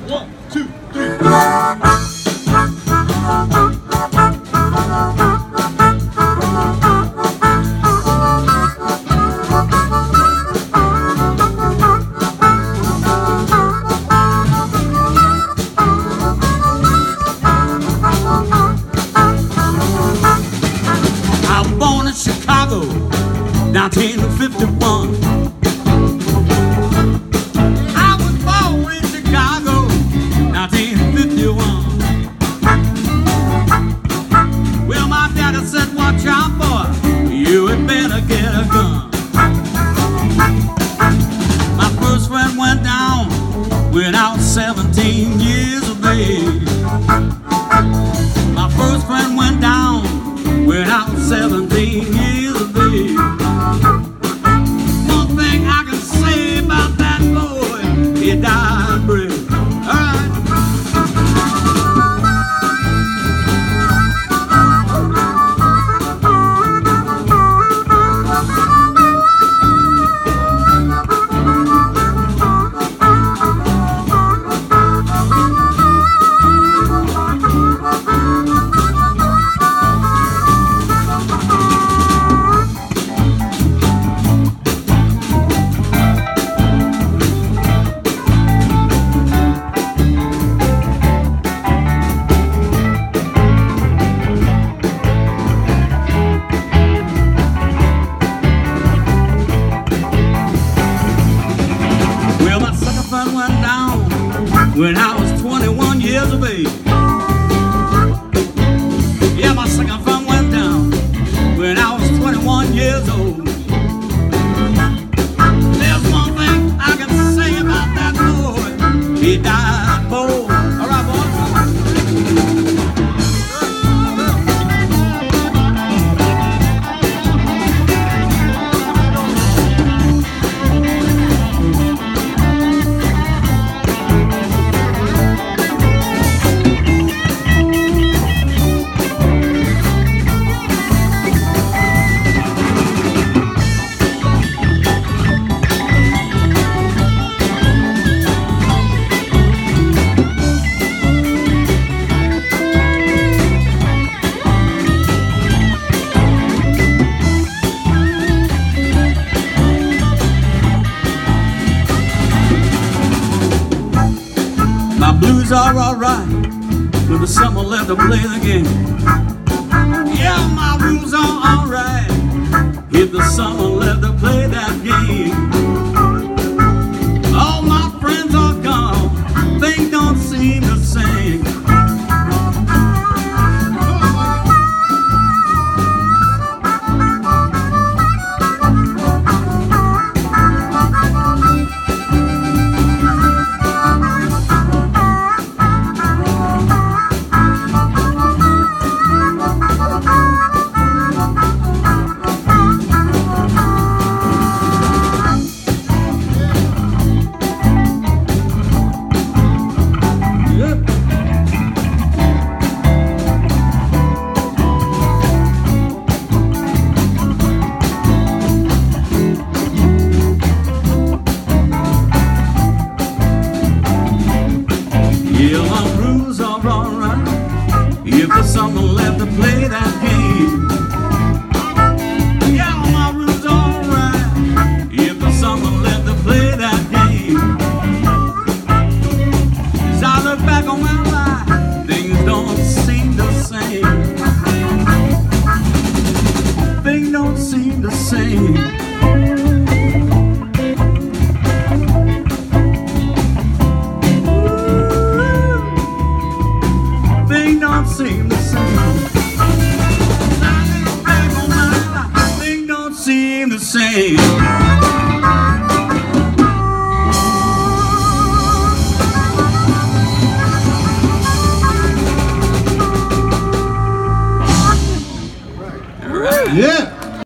1, 2, 3. I was born in Chicago, 1951. I was born in Chicago, 1951. Well, my daddy said, watch out, boy, you had better get a gun. My first friend went down when I was 17 years of age. My first friend went down when I was 17 years of age. One thing I can say about that boy, he died brave. All right. Went down when I was 21 years of age. Yeah, my second friend went down when I was 21 years old. There's one thing I can say about that boy, he died bold. All right, boys. My blues are alright, when the summer left to play the game. Yeah, my blues are alright, if the summer left to play that game. All my friends are gone, things don't seem the same. Yeah, my blues are alright, if the summer left to play that game. Yeah, my blues are alright, if the summer left to play that game. As I look back on my life, things don't seem the same. Things don't seem the same. Seem the same. Back on my life, things don't seem the same. Yeah.